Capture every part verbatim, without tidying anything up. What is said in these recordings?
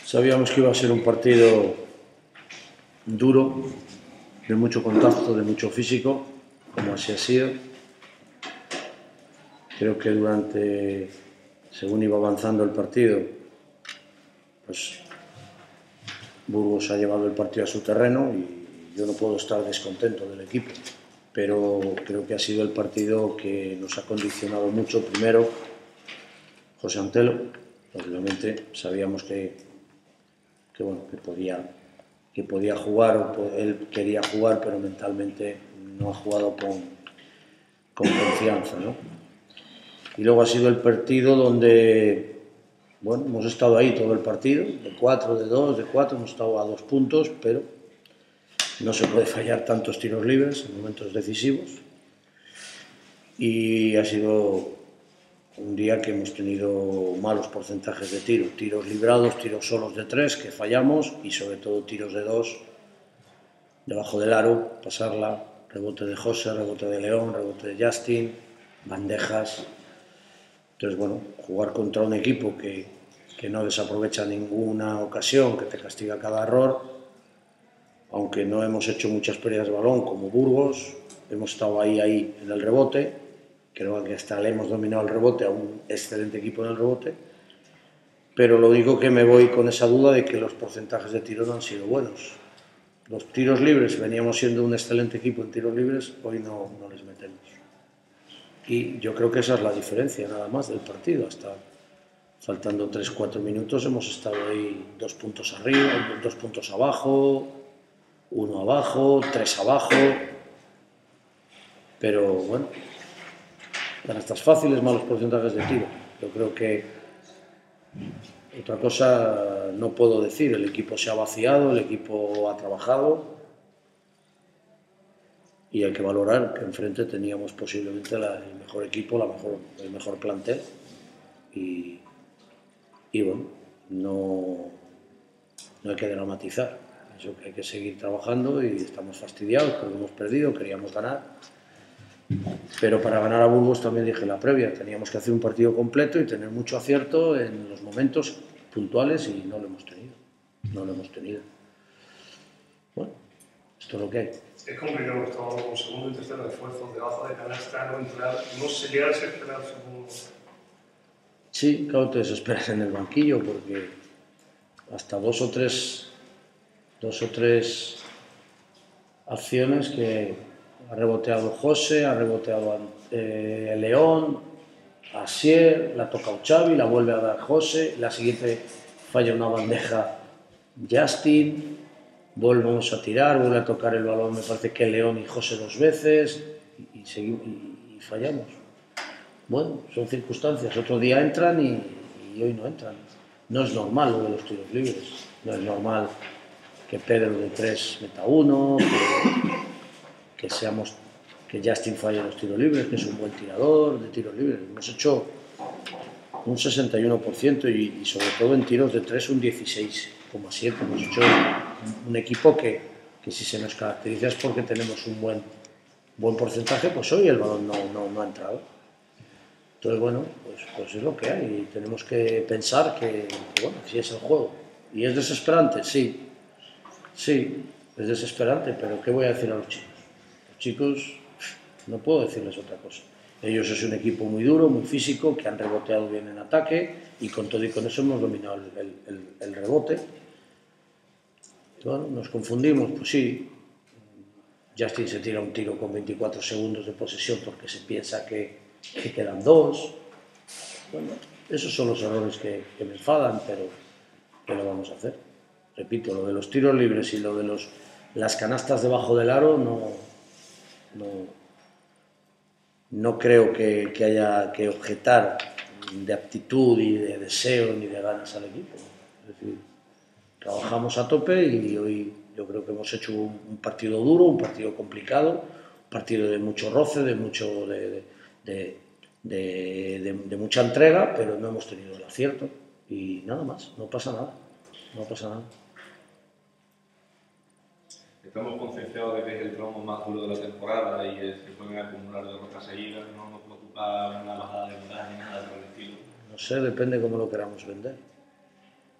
Sabíamos que iba a ser un partido duro, de mucho contacto, de mucho físico, como así ha sido. Creo que durante, según iba avanzando el partido, pues Burgos ha llevado el partido a su terreno y yo no puedo estar descontento del equipo, pero creo que ha sido el partido que nos ha condicionado mucho. Primero, José Antelo, obviamente sabíamos que, que, bueno, que, podía, que podía jugar, o él quería jugar, pero mentalmente no ha jugado con, con confianza, ¿no? Y luego ha sido el partido donde, bueno, hemos estado ahí todo el partido, de cuatro, de dos, de cuatro, hemos estado a dos puntos, pero no se puede fallar tantos tiros libres en momentos decisivos. Y ha sido un día que hemos tenido malos porcentajes de tiro, tiros librados, tiros solos de tres que fallamos y sobre todo tiros de dos debajo del aro, pasarla, rebote de José, rebote de León, rebote de Justin, bandejas. Entonces, bueno, jugar contra un equipo que, que no desaprovecha ninguna ocasión, que te castiga cada error, aunque no hemos hecho muchas pérdidas de balón como Burgos, hemos estado ahí, ahí en el rebote, creo que hasta le hemos dominado el rebote a un excelente equipo en el rebote, pero lo digo que me voy con esa duda de que los porcentajes de tiro no han sido buenos. Los tiros libres, veníamos siendo un excelente equipo en tiros libres, hoy no, no les metemos. Y yo creo que esa es la diferencia nada más del partido. Hasta faltando tres cuatro minutos hemos estado ahí dos puntos arriba, dos puntos abajo, uno abajo, tres abajo. Pero bueno, canastas fáciles, malos porcentajes de tiro. Yo creo que otra cosa no puedo decir. El equipo se ha vaciado, el equipo ha trabajado. Y hay que valorar que enfrente teníamos posiblemente la, el mejor equipo, la mejor, el mejor plantel. Y, y bueno, no, no hay que dramatizar. Eso que hay que seguir trabajando y estamos fastidiados porque hemos perdido, queríamos ganar. Pero para ganar a Burgos también dije la previa, teníamos que hacer un partido completo y tener mucho acierto en los momentos puntuales y no lo hemos tenido. No lo hemos tenido. Bueno, esto es lo que hay. Es complicado, estamos con segundo y tercer refuerzo, debajo de canasta, no entrar, no se llega a desesperar, supongo. Sí, claro, te desesperas en el banquillo porque hasta dos o tres, dos o tres acciones que ha reboteado José, ha reboteado eh, León, Asier, la ha tocado Xavi, la vuelve a dar José, la siguiente falla una bandeja Justin, volvemos a tirar, vuelve a tocar el balón, me parece que León y José dos veces y, y, seguimos, y, y fallamos. Bueno, son circunstancias, otro día entran y, y hoy no entran. No es normal lo de los tiros libres, no es normal que Pedro de tres meta uno, que, que, seamos, que Justin falle los tiros libres, que es un buen tirador de tiros libres. Hemos hecho un sesenta y uno por ciento y, y sobre todo en tiros de tres un dieciséis coma siete. Hemos hecho un, un equipo que, que si se nos caracteriza es porque tenemos un buen, buen porcentaje, pues hoy el balón no, no, no ha entrado. Entonces, bueno, pues, pues es lo que hay y tenemos que pensar que, que, bueno, si es el juego. ¿Y es desesperante? Sí, sí, es desesperante, pero ¿qué voy a decir a los chicos? Los chicos, no puedo decirles otra cosa. Ellos es un equipo muy duro, muy físico, que han reboteado bien en ataque y con todo y con eso hemos dominado el, el, el, el rebote. Y bueno, ¿nos confundimos? Pues sí. Justin se tira un tiro con veinticuatro segundos de posesión porque se piensa que que quedan dos. Bueno, esos son los errores que, que me enfadan, pero ¿qué lo vamos a hacer? Repito, lo de los tiros libres y lo de los, las canastas debajo del aro no, no, no creo que, que haya que objetar de aptitud y de deseo ni de ganas al equipo. Es decir, trabajamos a tope y hoy yo creo que hemos hecho un, un partido duro, un partido complicado, un partido de mucho roce, de mucho de, de, de, de, de, de mucha entrega, pero no hemos tenido el acierto y nada más, no pasa nada, no pasa nada. Estamos concienciados de que es el tramo más duro de la temporada y es, se pueden acumular derrotas seguidas, no nos preocupa una bajada de moral ni nada por el estilo. No sé, depende cómo lo queramos vender.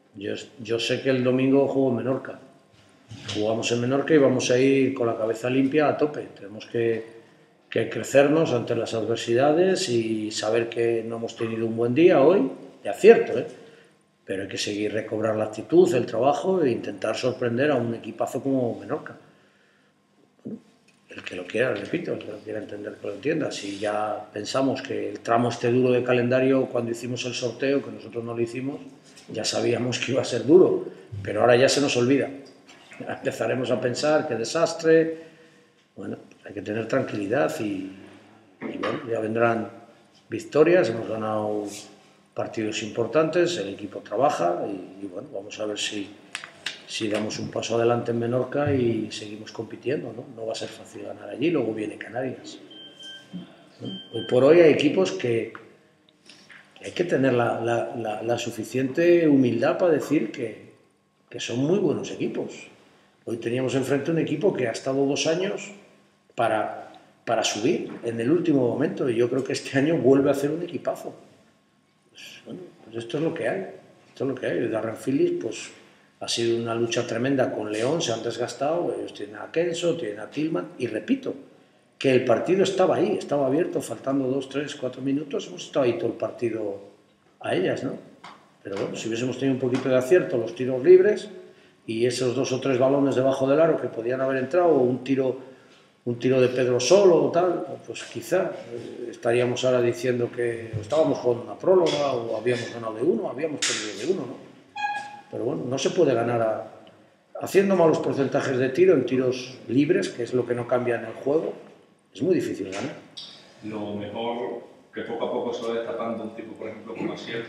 Yo, yo sé que el domingo juego en Menorca. Jugamos en Menorca y vamos a ir con la cabeza limpia a tope. Tenemos que, que crecernos ante las adversidades y saber que no hemos tenido un buen día hoy, de acierto, ¿eh? Pero hay que seguir recobrar la actitud, el trabajo e intentar sorprender a un equipazo como Menorca. Bueno, el que lo quiera, repito, el que lo quiera entender, que lo entienda. Si ya pensamos que el tramo este duro de calendario, cuando hicimos el sorteo, que nosotros no lo hicimos, ya sabíamos que iba a ser duro, pero ahora ya se nos olvida. Empezaremos a pensar qué desastre. Bueno, hay que tener tranquilidad y, y bueno, ya vendrán victorias. Hemos ganado partidos importantes, el equipo trabaja y, y bueno, vamos a ver si, si damos un paso adelante en Menorca y seguimos compitiendo, ¿no? No va a ser fácil ganar allí, luego viene Canarias. ¿No? Hoy por hoy hay equipos que hay que tener la, la, la, la suficiente humildad para decir que, que son muy buenos equipos. Hoy teníamos enfrente un equipo que ha estado dos años para, para subir en el último momento y yo creo que este año vuelve a hacer un equipazo. Pues, bueno, pues esto es lo que hay. Esto es lo que hay. El Darren Phillips pues, ha sido una lucha tremenda con León, se han desgastado, ellos tienen a Kenso, tienen a Tillman y repito, que el partido estaba ahí, estaba abierto, faltando dos, tres, cuatro minutos, hemos estado ahí todo el partido a ellas, ¿no? Pero bueno, si hubiésemos tenido un poquito de acierto, los tiros libres y esos dos o tres balones debajo del aro que podían haber entrado, o un tiro, un tiro de Pedro solo o tal, pues quizá estaríamos ahora diciendo que estábamos jugando una próloga o habíamos ganado de uno, habíamos perdido de uno, ¿no? Pero bueno, no se puede ganar a, haciendo malos porcentajes de tiro en tiros libres, que es lo que no cambia en el juego. Es muy difícil ganar. Lo mejor que poco a poco se va destapando un tipo, por ejemplo, como Asier.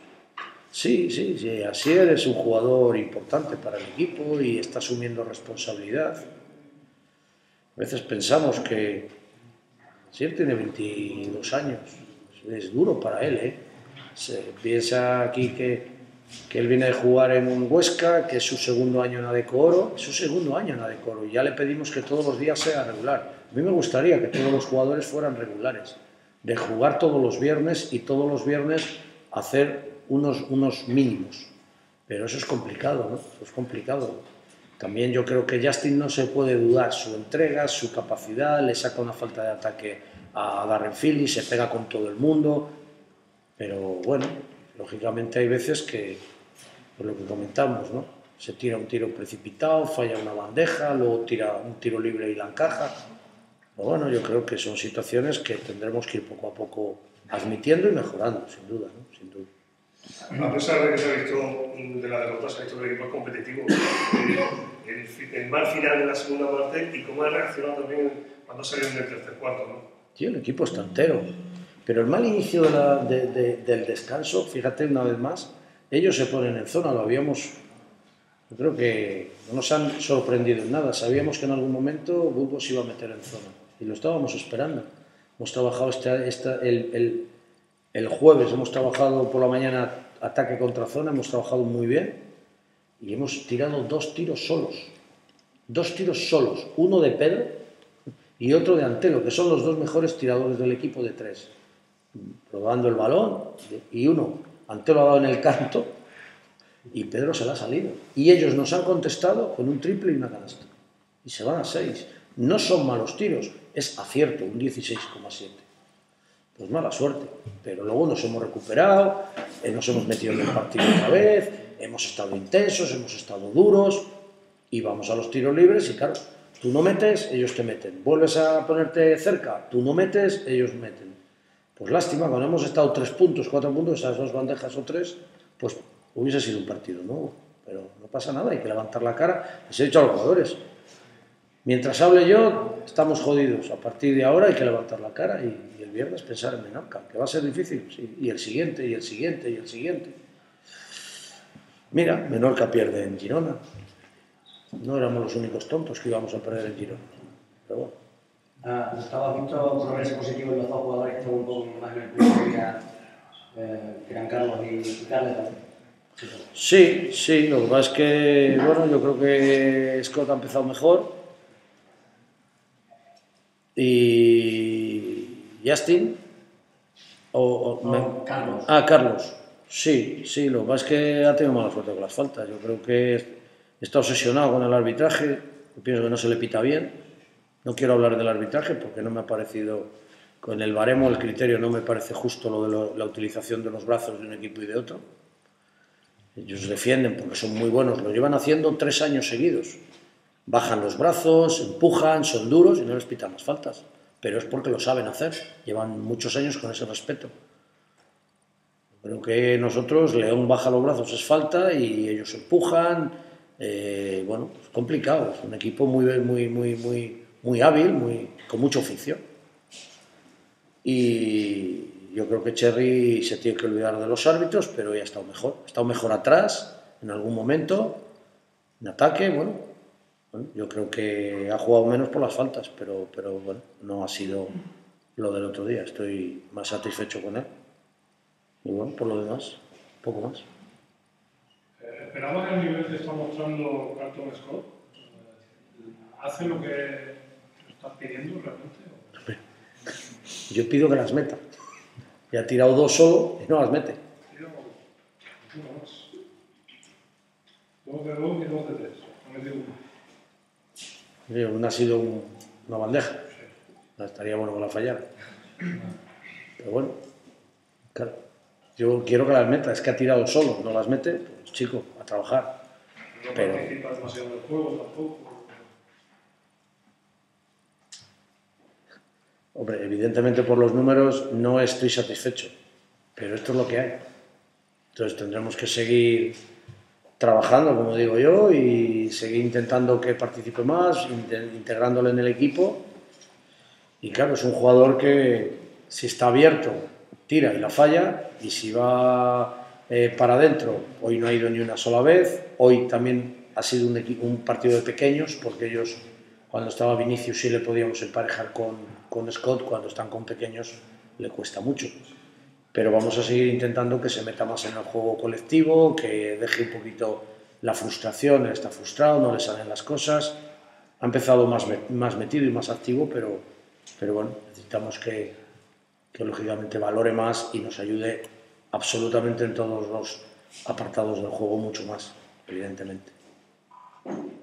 Sí, sí, sí. Asier es un jugador importante para el equipo y está asumiendo responsabilidad. A veces pensamos que Asier tiene veintidós años. Es duro para él, ¿eh? Se piensa aquí que, que él viene de jugar en un Huesca, que es su segundo año en Adecco Oro. Es su segundo año en Adecco Oro y ya le pedimos que todos los días sea regular. A mí me gustaría que todos los jugadores fueran regulares, de jugar todos los viernes y todos los viernes hacer unos, unos mínimos. Pero eso es complicado, ¿no? Eso es complicado. También yo creo que Justin no se puede dudar su entrega, su capacidad, le saca una falta de ataque a Darren Phillips, se pega con todo el mundo, pero bueno, lógicamente hay veces que, por lo que comentamos, ¿no? Se tira un tiro precipitado, falla una bandeja, luego tira un tiro libre y la encaja. Pero bueno, yo creo que son situaciones que tendremos que ir poco a poco admitiendo y mejorando, sin duda, ¿no? Sin duda. A pesar de que se ha visto de la derrota, se ha visto que el equipo es competitivo. El, el mal final de la segunda parte y cómo ha reaccionado también cuando salió en el tercer cuarto, ¿no? Sí, el equipo está entero. Pero el mal inicio de la, de, de, del descanso, fíjate una vez más, ellos se ponen en zona, lo habíamos... Yo creo que no nos han sorprendido en nada. Sabíamos que en algún momento Burgos se iba a meter en zona y lo estábamos esperando. Hemos trabajado este, este, el, el, el jueves, hemos trabajado por la mañana ataque contra zona, hemos trabajado muy bien y hemos tirado dos tiros solos. Dos tiros solos, uno de Pedro y otro de Antelo, que son los dos mejores tiradores del equipo de tres. Probando el balón y uno, Antelo ha dado en el canto y Pedro se la ha salido. Y ellos nos han contestado con un triple y una canasta. Y se van a seis. No son malos tiros, es acierto, un dieciséis coma siete. Pues mala suerte. Pero luego nos hemos recuperado, eh, nos hemos metido en el partido otra vez, hemos estado intensos, hemos estado duros y vamos a los tiros libres y claro, tú no metes, ellos te meten. Vuelves a ponerte cerca, tú no metes, ellos meten. Pues lástima, cuando hemos estado tres puntos, cuatro puntos, esas dos bandejas o tres, pues hubiese sido un partido nuevo, pero no pasa nada, hay que levantar la cara. Les he dicho a los jugadores, mientras hable yo, estamos jodidos. A partir de ahora hay que levantar la cara y, y el viernes pensar en Menorca, que va a ser difícil, sí, y el siguiente, y el siguiente, y el siguiente. Mira, Menorca pierde en Girona. No éramos los únicos tontos que íbamos a perder en Girona, pero bueno. Ah, estaba visto progreso positivo en los dos jugadores que estaban un poco más en el primer día, eh, que eran Carlos y Carles. Sí, sí, lo que pasa es que, bueno, yo creo que Scott ha empezado mejor y Justin o, o no, me... Carlos. Ah, Carlos. Sí, sí, lo que pasa es que ha tenido mala suerte con las faltas. Yo creo que está obsesionado con el arbitraje, yo pienso que no se le pita bien. No quiero hablar del arbitraje porque no me ha parecido, con el baremo, el criterio, no me parece justo lo de lo, la utilización de los brazos de un equipo y de otro. Ellos defienden porque son muy buenos, lo llevan haciendo tres años seguidos. Bajan los brazos, empujan, son duros y no les pitan las faltas. Pero es porque lo saben hacer, llevan muchos años con ese respeto. Creo que nosotros, León baja los brazos, es falta, y ellos empujan. Eh, bueno, es complicado, es un equipo muy, muy, muy, muy, muy hábil, muy, con mucho oficio. Y yo creo que Cherry se tiene que olvidar de los árbitros, pero ya ha estado mejor. Ha estado mejor atrás, en algún momento, en ataque, bueno. bueno yo creo que ha jugado menos por las faltas, pero, pero bueno, no ha sido lo del otro día. Estoy más satisfecho con él. Y bueno, por lo demás, poco más. Eh, ¿Esperamos que el nivel que está mostrando Carlton Scott hace lo que estás pidiendo realmente? Yo pido que las meta. Y ha tirado dos solo y no las mete. Tiro uno más. Dos de dos y dos de tres. Ha metido uno. Una ha sido un, una bandeja. Sí. Estaría bueno que la fallara. Pero bueno, claro. Yo quiero que las meta, es que ha tirado solo, no las mete, pues chico, a trabajar. No pero... participa demasiado en el juego tampoco. Hombre, evidentemente por los números no estoy satisfecho, pero esto es lo que hay. Entonces tendremos que seguir trabajando, como digo yo, y seguir intentando que participe más, integrándole en el equipo. Y claro, es un jugador que si está abierto, tira y la falla, y si va eh, para adentro, hoy no ha ido ni una sola vez, hoy también ha sido un, un partido de pequeños, porque ellos, cuando estaba Vinicius, sí le podíamos emparejar con, con Scott, cuando están con pequeños le cuesta mucho. Pero vamos a seguir intentando que se meta más en el juego colectivo, que deje un poquito la frustración, él está frustrado, no le salen las cosas, ha empezado más, más metido y más activo, pero, pero bueno, necesitamos que que lógicamente valore más y nos ayude absolutamente en todos los apartados del juego mucho más, evidentemente.